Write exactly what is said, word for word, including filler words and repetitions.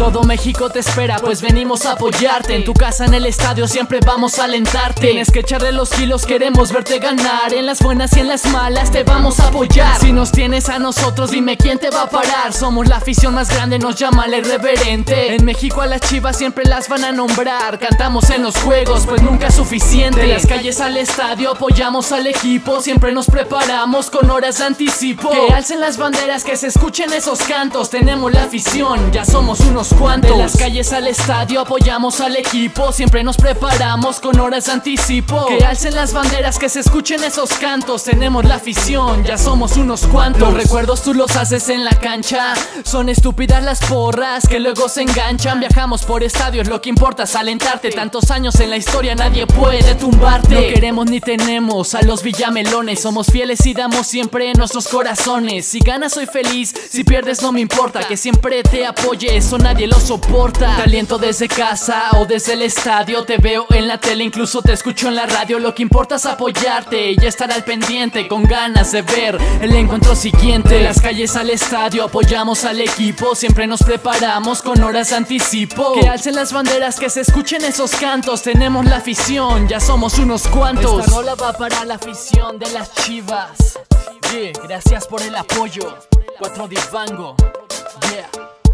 Todo México te espera, pues venimos a apoyarte. En tu casa, en el estadio, siempre vamos a alentarte. Tienes que echarle los kilos, queremos verte ganar. En las buenas y en las malas te vamos a apoyar. Si nos tienes a nosotros, dime quién te va a parar. Somos la afición más grande, nos llama la irreverente. En México a las Chivas siempre las van a nombrar. Cantamos en los juegos, pues nunca es suficiente. De las calles al estadio, apoyamos al equipo. Siempre nos preparamos con horas de anticipo. Que alcen las banderas, que se escuchen esos cantos. Tenemos la afición, ya somos unos cuantos. De las calles al estadio, apoyamos al equipo. Siempre nos preparamos con horas de anticipo. Que alcen las banderas, que se escuchen esos cantos. Tenemos la afición, ya somos unos cuantos. Los recuerdos tú los haces en la cancha. Son estúpidas las porras que luego se enganchan. Viajamos por estadios, lo que importa es alentarte. Tantos años en la historia, nadie puede tumbarte. No queremos ni tenemos a los villamelones. Somos fieles y damos siempre en nuestros corazones. Si ganas soy feliz, si pierdes no me importa. Que siempre te apoye, eso nadie lo soporta. Te aliento desde casa o desde el estadio. Te veo en la tele, incluso te escucho en la radio. Lo que importa es apoyarte y estar al pendiente, con ganas de ver el encuentro siguiente. De las calles al estadio, apoyamos al equipo. Siempre nos preparamos con horas de anticipo. Que alcen las banderas, que se escuchen esos cantos. Tenemos la afición, ya somos unos cuantos. Esta rola va para la afición de las Chivas. Yeah, gracias por el apoyo. Cuatro Divango. Yeah.